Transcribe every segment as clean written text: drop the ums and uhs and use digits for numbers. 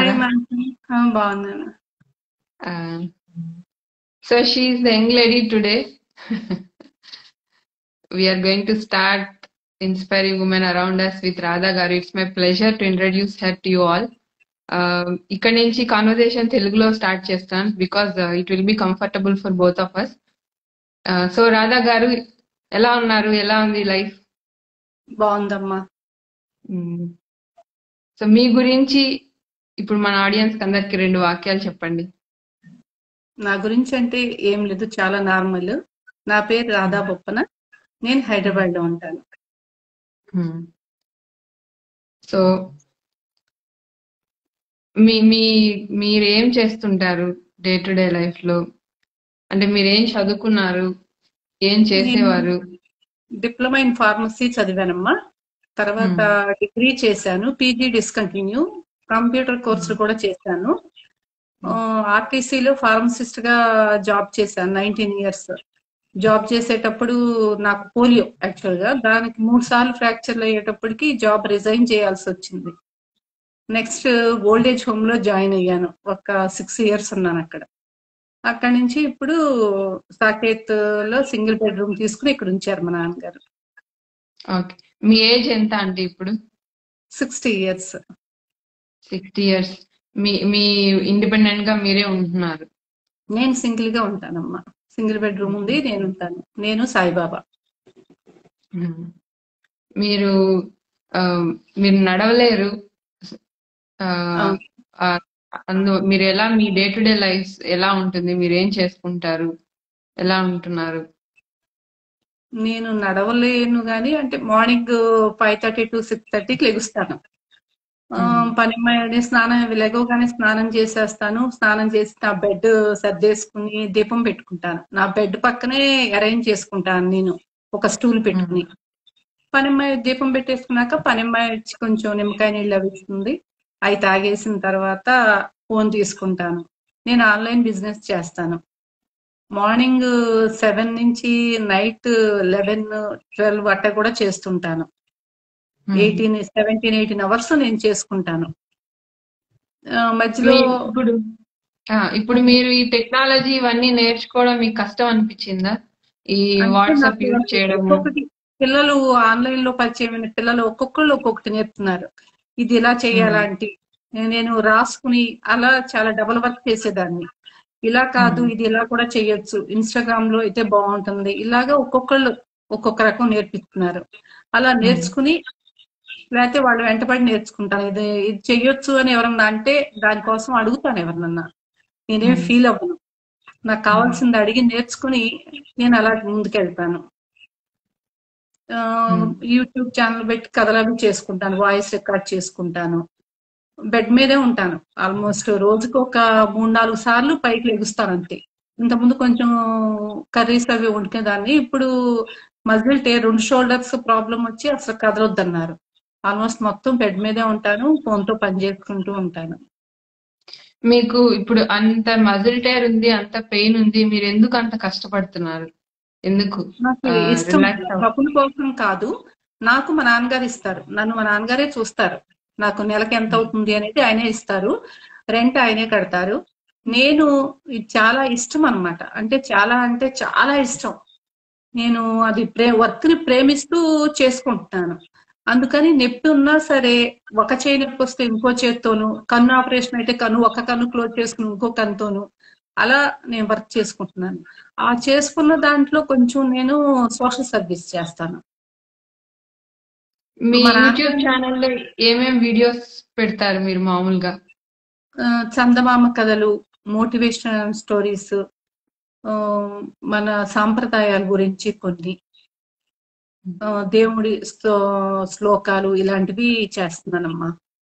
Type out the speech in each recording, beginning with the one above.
బాగున్నారా? బాగున్నాను. So she is the young lady today. We are going to start inspiring women around us with Radha garu. It's my pleasure to introduce her to you all. ఇక్కడ నుంచి conversation తెలుగులో start చేస్తాను because it will be comfortable for both of us. So Radha గారు ఎలా ఉన్నారు? ఎలా ఉంది life? బాగుందమ్మా. సో మీ గురించి ఇప్పుడు మన ఆడియన్స్ అందరికి 2 వాక్యాలు చెప్పండి. నా గురించి అంటే ఏం లేదు, చాలా నార్మల్. నా పేరు రాధా బొప్పన. నేను హైదరాబాద్ లో ఉంటాను. సో మీరేం చేస్తుంటారు డే టు డే లైఫ్ లో? అంటే మీరేం చదువుకున్నారు, ఏం చేసేవారు? డిప్లొమా ఇన్ ఫార్మసీ చదివానమ్మా. తర్వాత డిగ్రీ చేశాను, పీజీ డిస్కంటిన్యూ, కంప్యూటర్ కోర్సులు కూడా చేశాను. ఆర్టీసీలో ఫార్మసిస్ట్ గా జాబ్ చేశాను 19 years. జాబ్ చేసేటప్పుడు నాకు పోలియో, యాక్చువల్ గా దానికి 3 సార్లు ఫ్రాక్చర్లు అయ్యేటప్పటికి జాబ్ రిజైన్ చేయాల్సి వచ్చింది. నెక్స్ట్ ఓల్డేజ్ హోమ్ లో జాయిన్ అయ్యాను, ఒక 6 years ఉన్నాను అక్కడ. అక్కడి నుంచి ఇప్పుడు సాకేత్ లో సింగిల్ బెడ్రూమ్ తీసుకుని ఇక్కడ ఉంచారు మా నాన్నగారు. ఓకే, మీ ఏజ్ ఎంత అంటే ఇప్పుడు? 60 years. 60 years. మీ ఇండిపెండెంట్ గా మీరే ఉంటున్నారు? నేను సింగిల్ గా ఉంటానమ్మా. సింగిల్ బెడ్రూమ్ ఉంది, నేను ఉంటాను. నేను సాయిబాబా. మీరు నడవలేరు, మీరు ఎలా, మీ డే టు డే లైఫ్ ఎలా ఉంటుంది? మీరు ఏం చేసుకుంటారు, ఎలా ఉంటున్నారు? నేను నడవలేను గాని, అంటే మార్నింగ్ 5:30 to 6:30కి లెగుస్తాను. పని స్నానం, లెగవగానే స్నానం చేసేస్తాను. స్నానం చేసి నా బెడ్ సర్దేసుకుని దీపం పెట్టుకుంటాను. నా బెడ్ పక్కనే అరేంజ్ చేసుకుంటాను నేను ఒక స్టూల్ పెట్టుకుని. పనిమ్మాయి దీపం పెట్టేసుకున్నాక పనిమ్మాయి వచ్చి కొంచెం నిమ్మకాయ నీళ్ళు అవి ఇస్తుంది. అవి తాగేసిన తర్వాత ఫోన్ తీసుకుంటాను. నేను ఆన్లైన్ బిజినెస్ చేస్తాను. మార్నింగ్ 7 నుంచి నైట్ 11-12 అట్ట కూడా చేస్తుంటాను. 17-18 hours నేను చేసుకుంటాను. మధ్యలో ఇప్పుడు మీరు ఈ టెక్నాలజీ ఇవన్నీ నేర్చుకోవడం మీకు కష్టం అనిపించిందా? ఈ వాట్సాప్ యూజ్ చేయడం? పిల్లలు ఆన్లైన్ లో పరిచయమైన పిల్లలు ఒక్కొక్కళ్ళు ఒక్కొక్కటి నేర్పుతున్నారు. ఇది ఇలా చేయాలంటే నేను రాసుకుని అలా చాలా డబుల్ వర్క్ చేసేదాన్ని. ఇలా కాదు, ఇది ఇలా కూడా చేయొచ్చు, ఇన్స్టాగ్రామ్ లో అయితే బాగుంటుంది, ఇలాగా ఒక్కొక్కళ్ళు ఒక్కొక్క రకం నేర్పిస్తున్నారు. అలా నేర్చుకుని, లేకపోతే వాళ్ళు వెంటబడి నేర్చుకుంటాను. ఇది చెయ్యొచ్చు అని ఎవరన్నా అంటే దానికోసం అడుగుతాను ఎవరినన్నా. నేనేం ఫీల్ అవ్వను. నాకు కావాల్సింది అడిగి నేర్చుకుని నేను అలా ముందుకెళ్తాను. యూట్యూబ్ ఛానల్ పెట్టి కథలవి చేసుకుంటాను, వాయిస్ రికార్డ్ చేసుకుంటాను. బెడ్ మీదే ఉంటాను. ఆల్మోస్ట్ రోజుకు ఒక 3-4 సార్లు పైకి లెగుస్తాను అంతే. ఇంతకుముందు కొంచెం కర్రీస్ అవి వండుకునేదాన్ని. ఇప్పుడు మజిల్ టేర్, 2 shoulders ప్రాబ్లం వచ్చి అసలు కదలొద్దన్నారు. ఆల్మోస్ట్ మొత్తం బెడ్ మీదే ఉంటాను, ఫోన్ తో పని చేసుకుంటూ ఉంటాను. మీకు ఇప్పుడు అంత మజిల్ టైర్ ఉంది, అంత పెయిన్ ఉంది, మీరు ఎందుకు అంత కష్టపడుతున్నారు? ఎందుకు? నాకు ఇష్టం, డబ్బుల కోసం కాదు. నాకు మా నాన్నగారు ఇస్తారు, నన్ను మా నాన్నగారే చూస్తారు. నాకు నెలకి ఎంత అవుతుంది అనేది ఆయనే ఇస్తారు, రెంట్ ఆయనే కడతారు. నేను ఇది చాలా ఇష్టం అన్నమాట. అంటే చాలా ఇష్టం. నేను అది వర్క్ ని ప్రేమిస్తూ చేసుకుంటున్నాను. అందుకని నొప్పి ఉన్నా సరే, ఒక చేయి నొప్పి వస్తే ఇంకో చేత్తోను, కన్ను ఆపరేషన్ అయితే ఒక కన్ను క్లోజ్ చేసుకుని ఇంకో కన్నుతోను అలా నేను వర్క్ చేసుకుంటున్నాను. ఆ చేసుకున్న దాంట్లో కొంచెం నేను సోషల్ సర్వీస్ చేస్తాను. మీ యూట్యూబ్ ఛానల్లో ఏమేం వీడియోస్ పెడతారు మీరు మామూలుగా? చందమామ కథలు, మోటివేషనల్ స్టోరీస్, మన సాంప్రదాయాల గురించి కొన్ని, దేవుడి శ్లోకాలు ఇలాంటివి చేస్తున్నానమ్మా.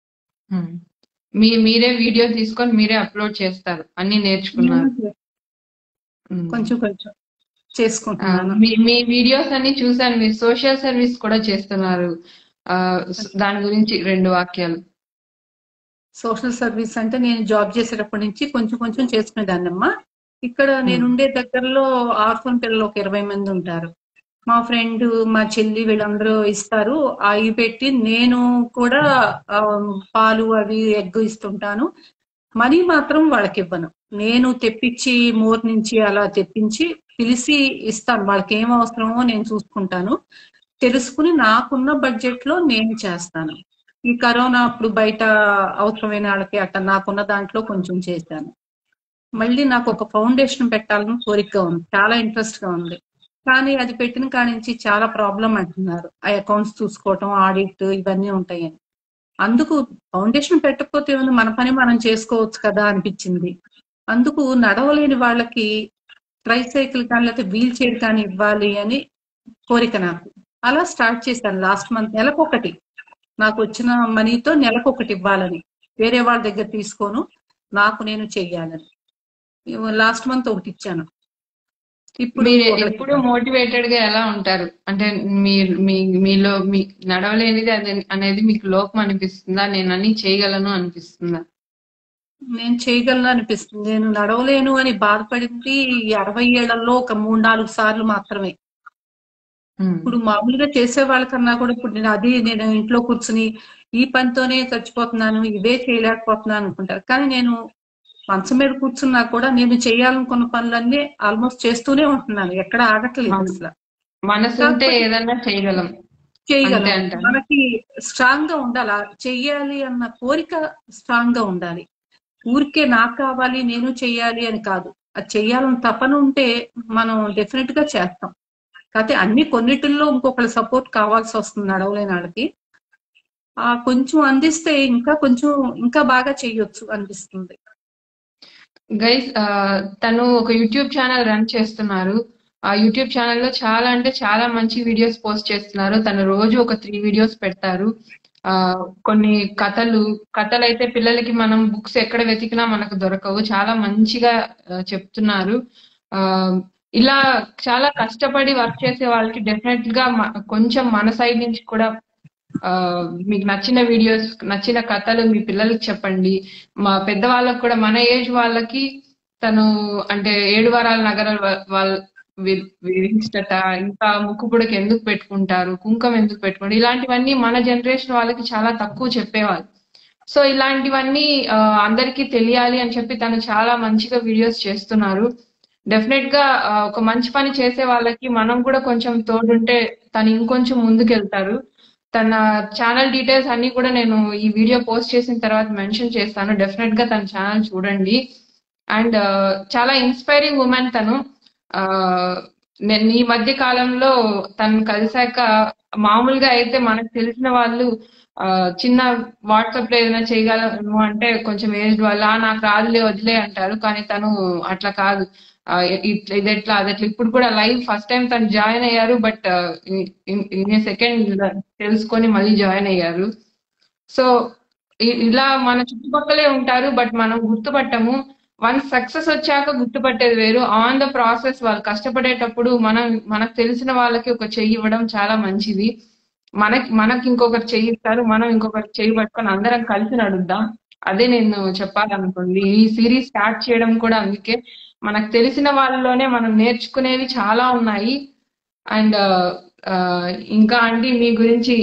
మీరే వీడియో తీసుకొని మీరే అప్లోడ్ చేస్తారు, అన్ని నేర్చుకున్నారు? కొంచెం చేసుకుంటున్నాను. మీ వీడియోస్ అన్ని చూసాను. మీరు సోషల్ సర్వీస్ కూడా చేస్తున్నారు, దాని గురించి 2 వాక్యాలు. సోషల్ సర్వీస్ అంటే నేను జాబ్ చేసేటప్పటి నుంచి కొంచెం చేసుకునేదాన్నమ్మా. ఇక్కడ నేనుండే దగ్గరలో ఆర్ఫన్ పిల్లలు ఒక 20 మంది ఉంటారు. మా ఫ్రెండ్, మా చెల్లి వీళ్ళందరూ ఇస్తారు. అవి పెట్టి నేను కూడా పాలు అవి ఎగ్ ఇస్తుంటాను. మనీ మాత్రం వాళ్ళకి ఇవ్వను. నేను తెప్పించి మోర్ నుంచి అలా తెప్పించి పిలిచి ఇస్తాను. వాళ్ళకి ఏం అవసరమో నేను చూసుకుంటాను. తెలుసుకుని నాకున్న బడ్జెట్ లో నేను చేస్తాను. ఈ కరోనా అప్పుడు బయట అవసరమైన వాళ్ళకి అట్లా నాకున్న దాంట్లో కొంచెం చేశాను. మళ్ళీ నాకు ఒక ఫౌండేషన్ పెట్టాలని కోరికగా ఉంది, చాలా ఇంట్రెస్ట్ గా ఉంది. కానీ అది పెట్టిన కాడి నుంచి చాలా ప్రాబ్లం అంటున్నారు. ఆ అకౌంట్స్ చూసుకోవటం, ఆడిట్ ఇవన్నీ ఉంటాయని. అందుకు ఫౌండేషన్ పెట్టకపోతే ఏముంది, మన పని మనం చేసుకోవచ్చు కదా అనిపించింది. అందుకు నడవలేని వాళ్ళకి ట్రైసైకిల్ కానీ లేకపోతే వీల్ చైర్ కానీ ఇవ్వాలి అని కోరిక నాకు. అలా స్టార్ట్ చేశాను లాస్ట్ మంత్. నెలకొకటి, నాకు వచ్చిన మనీతో నెలకొకటి ఇవ్వాలని, వేరే వాళ్ళ దగ్గర తీసుకోను, నాకు నేను చెయ్యాలని. లాస్ట్ మంత్ ఒకటి ఇచ్చాను. ఇప్పుడు మీరు ఒకరికి ఎప్పుడు మోటివేటెడ్ గా ఎలా ఉంటారు? అంటే మీరు మీలో మీ నడవలేనిది అనేది మీకు లోపం అనిపిస్తుందా? నేను అన్ని చేయగలను అనిపిస్తుందా? నేను చేయగలను అనిపిస్తుంది. నేను నడవలేను అని బాధపడింది 60 ఏళ్లలో ఒక 3-4 సార్లు మాత్రమే. ఇప్పుడు మామూలుగా చేసే వాళ్ళకన్నా కూడా ఇప్పుడు నేను ఇంట్లో కూర్చుని ఈ పనితోనే చచ్చిపోతున్నాను, ఇవే చేయలేకపోతున్నాను అనుకుంటారు. కానీ నేను మంచం మీద కూర్చున్నా కూడా నేను చేయాలనుకున్న పనులన్నీ ఆల్మోస్ట్ చేస్తూనే ఉంటున్నాను, ఎక్కడ ఆగట్లేదు అసలు. మనసు ఉంటే కాకపోతే ఏదన్నా చేయగలం, అంతే చేయగలం. అంటారు. మనకి స్ట్రాంగ్ గా ఉండాలి, చెయ్యాలి అన్న కోరిక స్ట్రాంగ్ గా ఉండాలి. ఊరికే నాకు కావాలి నేను చెయ్యాలి అని కాదు, అది చెయ్యాలని తపన ఉంటే మనం డెఫినెట్ గా చేస్తాం. కాకపోతే అన్ని కొన్నిటిల్లో ఇంకొకరి సపోర్ట్ కావాల్సి వస్తుంది నడవలేని వాళ్ళకి. ఆ కొంచెం అందిస్తే ఇంకా కొంచెం ఇంకా బాగా చెయ్యొచ్చు అనిపిస్తుంది. గైస్, తను ఒక యూట్యూబ్ ఛానల్ రన్ చేస్తున్నారు. ఆ యూట్యూబ్ ఛానల్లో చాలా అంటే చాలా మంచి వీడియోస్ పోస్ట్ చేస్తున్నారు. తను రోజు ఒక 3 వీడియోస్ పెడతారు. ఆ కొన్ని కథలు అయితే పిల్లలకి మనం బుక్స్ ఎక్కడ వెతికినా మనకు దొరకవు. చాలా మంచిగా చెప్తున్నారు. ఆ ఇలా చాలా కష్టపడి వర్క్ చేసే వాళ్ళకి డెఫినెట్ గా కొంచెం మన సైడ్ నుంచి కూడా ఆ మీకు నచ్చిన వీడియోస్, నచ్చిన కథలు మీ పిల్లలకి చెప్పండి. మా పెద్దవాళ్ళకి కూడా, మన ఏజ్ వాళ్ళకి తను అంటే 7 వారాల నగరాలు వాళ్ళ విధించట, ఇంకా ముక్కు పుడక ఎందుకు పెట్టుకుంటారు, కుంకం ఎందుకు పెట్టుకుంటారు, ఇలాంటివన్నీ మన జనరేషన్ వాళ్ళకి చాలా తక్కువ చెప్పేవాళ్ళు. సో ఇలాంటివన్నీ అందరికీ తెలియాలి అని చెప్పి తను చాలా మంచిగా వీడియోస్ చేస్తున్నారు. డెఫినెట్ గా ఒక మంచి పని చేసే వాళ్ళకి మనం కూడా కొంచెం తోడుంటే తను ఇంకొంచెం ముందుకెళ్తారు. తన ఛానల్ డీటెయిల్స్ అన్ని కూడా నేను ఈ వీడియో పోస్ట్ చేసిన తర్వాత మెన్షన్ చేస్తాను. డెఫినెట్ గా తన ఛానల్ చూడండి. అండ్ చాలా ఇన్స్పైరింగ్ ఉమెన్ తను. ఆ నేను ఈ మధ్య కాలంలో తను కలిసాక, మామూలుగా అయితే మనకు తెలిసిన వాళ్ళు చిన్న వాట్సాప్ లో ఏదైనా చేయగలము అంటే కొంచెం ఏజ్ వాళ్ళ నాకు రాదులే వదిలే అంటారు. కానీ తను అట్లా కాదు. ఇదెట్లా అదెట్లా, ఇప్పుడు కూడా లైవ్ ఫస్ట్ టైం తను జాయిన్ అయ్యారు. బట్ ఇన్ సెకండ్ తెలుసుకొని మళ్ళీ జాయిన్ అయ్యారు. సో ఇలా మన చుట్టుపక్కలే ఉంటారు, బట్ మనం గుర్తుపట్టము. వన్స్ సక్సెస్ వచ్చాక గుర్తుపట్టేది వేరు. ఆన్ ద ప్రాసెస్ వాళ్ళు కష్టపడేటప్పుడు మనకు తెలిసిన వాళ్ళకి ఒక చెయ్యి ఇవ్వడం చాలా మంచిది. మనకి ఇంకొకరు చెయ్యి ఇస్తారు, మనం ఇంకొకరు చెయ్యి పట్టుకొని అందరం కలిసి నడుద్దాం. అదే నేను చెప్పాలనుకుంది. ఈ సిరీస్ స్టార్ట్ చేయడం కూడా అందుకే. మనకు తెలిసిన వాళ్ళలోనే మనం నేర్చుకునేవి చాలా ఉన్నాయి. అండ్ ఇంకా అండి మీ గురించి,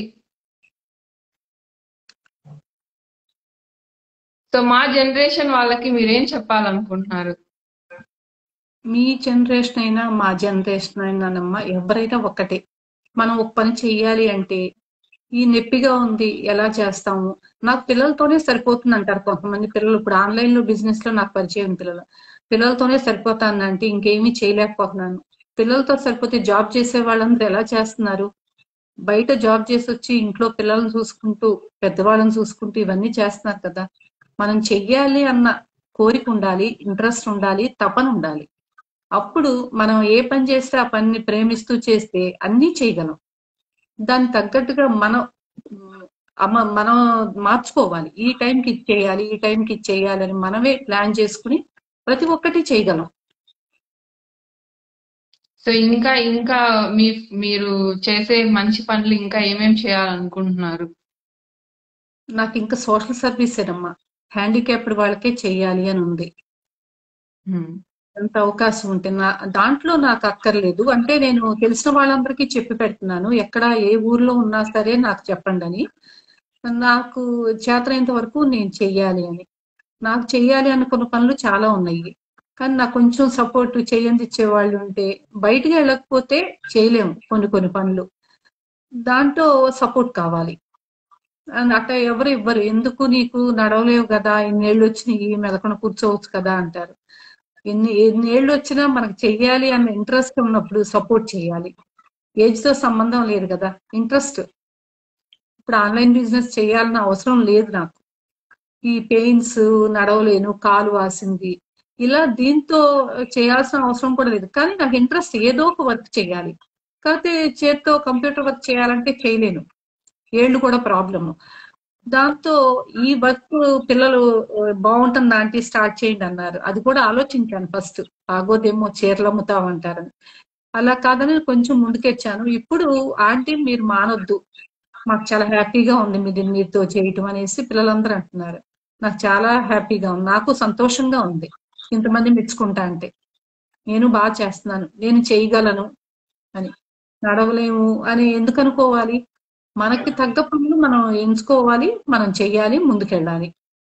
సో మా జనరేషన్ వాళ్ళకి మీరేం చెప్పాలనుకుంటున్నారు? మీ జనరేషన్ అయినా మా జనరేషన్ అయినానమ్మా, ఎవరైనా ఒక్కటే. మనం ఒక పని చెయ్యాలి అంటే ఈ నొప్పిగా ఉంది ఎలా చేస్తాము, నాకు పిల్లలతోనే సరిపోతుంది అంటారు కొంతమంది. పిల్లలు ఇప్పుడు ఆన్లైన్ లో బిజినెస్ లో నాకు పరిచయం పిల్లలతోనే సరిపోతానంటే ఇంకేమీ చేయలేకపోతున్నాను. పిల్లలతో సరిపోతే జాబ్ చేసే వాళ్ళందరూ ఎలా చేస్తున్నారు? బయట జాబ్ చేసి వచ్చి ఇంట్లో పిల్లల్ని చూసుకుంటూ పెద్దవాళ్ళని చూసుకుంటూ ఇవన్నీ చేస్తున్నారు కదా. మనం చెయ్యాలి అన్న కోరిక ఉండాలి, ఇంట్రెస్ట్ ఉండాలి, తపన ఉండాలి. అప్పుడు మనం ఏ పని చేస్తే ఆ పనిని ప్రేమిస్తూ చేస్తే అన్నీ చేయగలం. దానికి తగ్గట్టుగా మనం మార్చుకోవాలి. ఈ టైంకి ఇది చేయాలి, ఈ టైంకి ఇది చేయాలి అని మనమే ప్లాన్ చేసుకుని ప్రతి ఒక్కటి చేయగలం. సో ఇంకా ఇంకా మీరు చేసే మంచి పనులు ఇంకా ఏమేం చేయాలనుకుంటున్నారు? నాకు ఇంకా సోషల్ సర్వీస్ ఏనమ్మా, హ్యాండిక్యాప్డ్ వాళ్ళకే చెయ్యాలి అని ఉంది. ఎంత అవకాశం ఉంటే దాంట్లో నాకు అక్కర్లేదు. అంటే నేను తెలిసిన వాళ్ళందరికీ చెప్పి పెడుతున్నాను. ఎక్కడ ఏ ఊర్లో ఉన్నా సరే నాకు చెప్పండి అని. నాకు చేతనైనంత వరకు నేను చెయ్యాలి అని. నాకు చెయ్యాలి అనుకున్న పనులు చాలా ఉన్నాయి. కానీ నాకు కొంచెం సపోర్ట్ చేయందిచ్చే వాళ్ళు ఉంటే, బయటికి వెళ్ళకపోతే చేయలేము కొన్ని కొన్ని పనులు. దాంట్లో సపోర్ట్ కావాలి. అట్ట ఎవరు ఇవ్వరు. ఎందుకు నీకు నడవలేవు కదా, ఇన్నేళ్ళు వచ్చినాయి మెలకన కూర్చోవచ్చు కదా అంటారు. ఎన్నేళ్ళు వచ్చినా మనకు చెయ్యాలి అన్న ఇంట్రెస్ట్ ఉన్నప్పుడు సపోర్ట్ చేయాలి. ఏజ్ తో సంబంధం లేదు కదా, ఇంట్రెస్ట్. ఇప్పుడు ఆన్లైన్ బిజినెస్ చేయాలన్న అవసరం లేదు నాకు. ఈ పెయిన్స్, నడవలేను, కాలు వాసింది, ఇలా దీంతో చేయాల్సిన అవసరం కూడా లేదు. కానీ నాకు ఇంట్రెస్ట్ ఏదో ఒక వర్క్ చేయాలి. కాకపోతే చేత్తో కంప్యూటర్ వర్క్ చేయాలంటే చేయలేను. ఏళ్ళు కూడా ప్రాబ్లమ్. దాంతో ఈ వర్క్ పిల్లలు బాగుంటుంది ఆంటీ స్టార్ట్ చేయండి అన్నారు. అది కూడా ఆలోచించాను ఫస్ట్. ఆగోదేమో చీరలు అమ్ముతామంటారని. అలా కాదని కొంచెం ముందుకెచ్చాను. ఇప్పుడు ఆంటీ మీరు మానొద్దు, మాకు చాలా హ్యాపీగా ఉంది మీతో చేయటం అనేసి పిల్లలందరూ అంటున్నారు. నాకు చాలా హ్యాపీగా ఉంది, నాకు సంతోషంగా ఉంది ఇంతమంది మెచ్చుకుంటా అంటే. నేను బాగా చేస్తున్నాను, నేను చేయగలను అని. నడవలేము అని ఎందుకు అనుకోవాలి? మనకి తగ్గ పనులు మనం ఎంచుకోవాలి, మనం చెయ్యాలి, ముందుకెళ్ళాలి.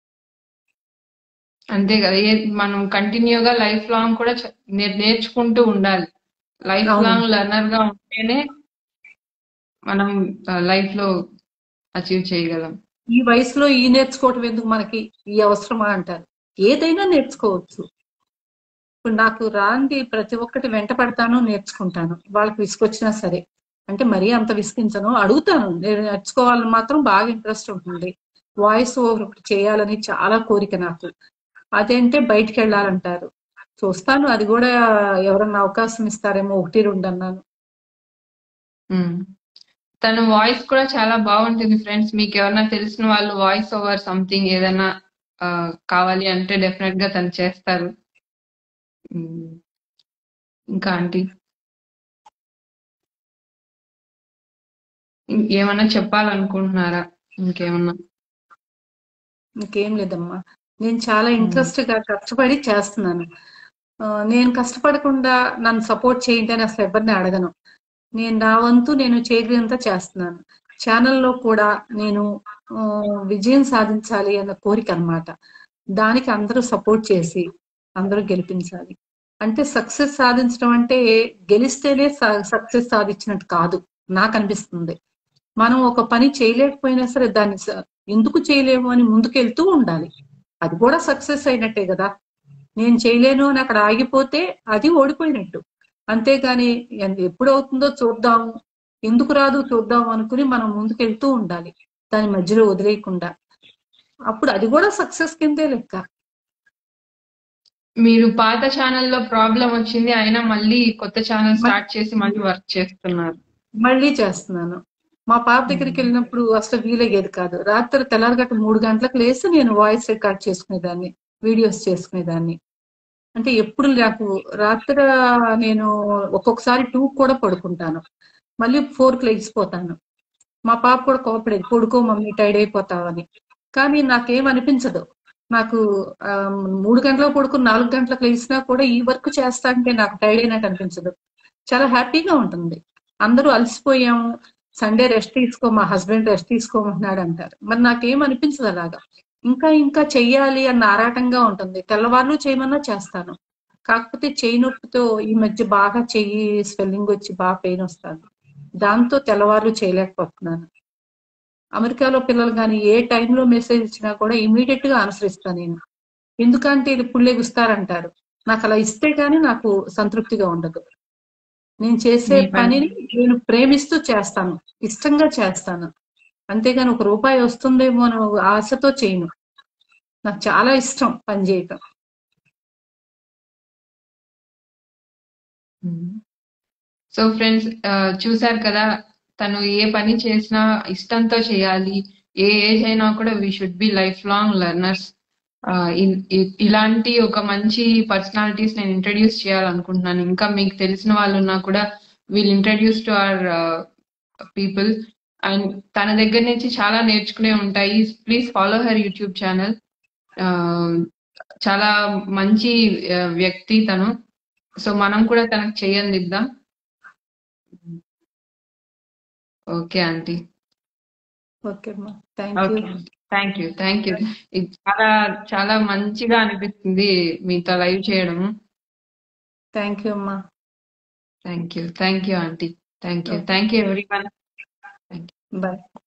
అంతే కదా, మనం కంటిన్యూగా లైఫ్ లాంగ్ కూడా నేర్చుకుంటూ ఉండాలి. లైఫ్ అవును. లాంగ్ లెర్నర్ గా ఉంటేనే మనం లైఫ్ లో అచీవ్ చేయగలం. ఈ వయసులో ఈ నేర్చుకోవటం ఎందుకు మనకి, ఈ అవసరమా అంటారు. ఏదైనా నేర్చుకోవచ్చు. ఇప్పుడు నాకు రాంది ప్రతి ఒక్కటి వెంట పడతాను, నేర్చుకుంటాను. వాళ్ళకి విసుకొచ్చినా సరే. అంటే మరీ అంత విసిగించను, అడుగుతాను. నేను నేర్చుకోవాలని మాత్రం బాగా ఇంట్రెస్ట్ ఉంటుంది. వాయిస్ ఓవర్ ఒకటి చేయాలని చాలా కోరిక నాకు. అదేంటే బయటికి వెళ్ళాలంటారు. చూస్తాను, అది కూడా ఎవరన్నా అవకాశం ఇస్తారేమో, 1, 2 అన్నాను. తన వాయిస్ కూడా చాలా బాగుంటుంది ఫ్రెండ్స్. మీకు ఎవరన్నా తెలిసిన వాళ్ళు వాయిస్ ఓవర్ సంథింగ్ ఏదైనా కావాలి అంటే డెఫినెట్ గా తను చేస్తారు. ఇంకా ఆంటీ ఏమన్నా చెప్పాలనుకుంటున్నారా? ఇంకేమన్నా? ఇంకేం లేదమ్మా. నేను చాలా ఇంట్రెస్ట్ గా కష్టపడి చేస్తున్నాను. నేను కష్టపడకుండా నన్ను సపోర్ట్ చేయండి అని అసలు ఎవరిని అడగను. నేను నా వంతు నేను చేయగలిగినంత చేస్తున్నాను. ఛానల్లో కూడా నేను విజయం సాధించాలి అన్న కోరిక అన్నమాట. దానికి అందరూ సపోర్ట్ చేసి అందరూ గెలిపించాలి. అంటే సక్సెస్ సాధించడం అంటే గెలిస్తేనే సక్సెస్ సాధించినట్టు కాదు నాకు అనిపిస్తుంది. మనం ఒక పని చేయలేకపోయినా సరే దాన్ని ఎందుకు చేయలేము అని ముందుకెళ్తూ ఉండాలి. అది కూడా సక్సెస్ అయినట్టే కదా. నేను చేయలేను అని అక్కడ ఆగిపోతే అది ఓడిపోయినట్టు. అంతేగాని ఎప్పుడు అవుతుందో చూద్దాము, ఎందుకు రాదు చూద్దాం అనుకుని మనం ముందుకెళ్తూ ఉండాలి, దాని మధ్యలో వదిలేయకుండా. అప్పుడు అది కూడా సక్సెస్ కిందే లెక్క. మీరు పాత ఛానల్లో ప్రాబ్లం వచ్చింది, అయినా మళ్ళీ కొత్త ఛానల్ స్టార్ట్ చేసి మళ్ళీ వర్క్ చేస్తున్నారు. మళ్ళీ చేస్తున్నాను. మా పాప దగ్గరికి వెళ్ళినప్పుడు అసలు వీలయ్యేది కాదు. రాత్రి తెల్లారగట్ట 3 గంటలకు లేసి నేను వాయిస్ రికార్డ్ చేసుకునేదాన్ని, వీడియోస్ చేసుకునేదాన్ని. అంటే ఎప్పుడు నాకు రాత్రి నేను ఒక్కొక్కసారి 2 కూడా పడుకుంటాను, మళ్ళీ 4కి లెగిసిపోతాను. మా పాప కూడా కోపడేది, పడుకో మమ్మీ టైర్డ్ అయిపోతావని. కానీ నాకేం అనిపించదు. నాకు 3 గంటలకు పడుకుని 4 గంటలకు లేచినా కూడా ఈ వర్క్ చేస్తా అంటే నాకు టైర్డ్ అయినట్టు అనిపించదు. చాలా హ్యాపీగా ఉంటుంది. అందరూ అలసిపోయాము, సండే రెస్ట్ తీసుకో, మా హస్బెండ్ రెస్ట్ తీసుకోమంటున్నాడు అంటారు. మరి నాకేం అనిపించదు అలాగా. ఇంకా ఇంకా చెయ్యాలి అన్న ఆరాటంగా ఉంటుంది. తెల్లవార్లు చేయమన్నా చేస్తాను. కాకపోతే చెయ్యి నొప్పితో ఈ మధ్య బాగా చెయ్యి స్వెల్లింగ్ వచ్చి బాగా పెయిన్ వస్తుంది. దాంతో తెల్లవార్లు చేయలేకపోతున్నాను. అమెరికాలో పిల్లలు కానీ ఏ టైంలో మెసేజ్ ఇచ్చినా కూడా ఇమీడియట్ గా ఆన్సర్ ఇస్తాను నేను. ఎందుకంటే ఇది ఇప్పుడు లెగుస్తారంటారు. నాకు అలా ఇస్తే గానీ నాకు సంతృప్తిగా ఉండదు. నేను చేసే పనిని నేను ప్రేమిస్తూ చేస్తాను, ఇష్టంగా చేస్తాను. అంతేగాని ₹1 వస్తుందేమో అని ఆశతో చేయను. నాకు చాలా ఇష్టం పని చేయటం. సో ఫ్రెండ్స్, చూసారు కదా, తను ఏ పని చేసినా ఇష్టంతో చేయాలి. ఏ ఏజ్ అయినా కూడా we should be lifelong learners. ఇలాంటి ఒక మంచి పర్సనాలిటీస్ నేను ఇంట్రడ్యూస్ చేయాలనుకుంటున్నాను. ఇంకా మీకు తెలిసిన వాళ్ళు ఉన్నా కూడా we'll introduce to our people. And తన దగ్గర నుంచి చాలా నేర్చుకునే ఉంటాయి. Please follow her YouTube channel. చాలా మంచి వ్యక్తి తను. సో మనం కూడా తనకు చేయందిద్దాం. Okay aunty. ఓకే అమ్మా, thank you. Okay aunty. Thank you. ఇది చాలా చాలా మంచిగా అనిపిస్తుంది మీతో లైవ్ చేయడం. థ్యాంక్ యూ అమ్మా. Thank you aunty. Thank you everyone. Bye.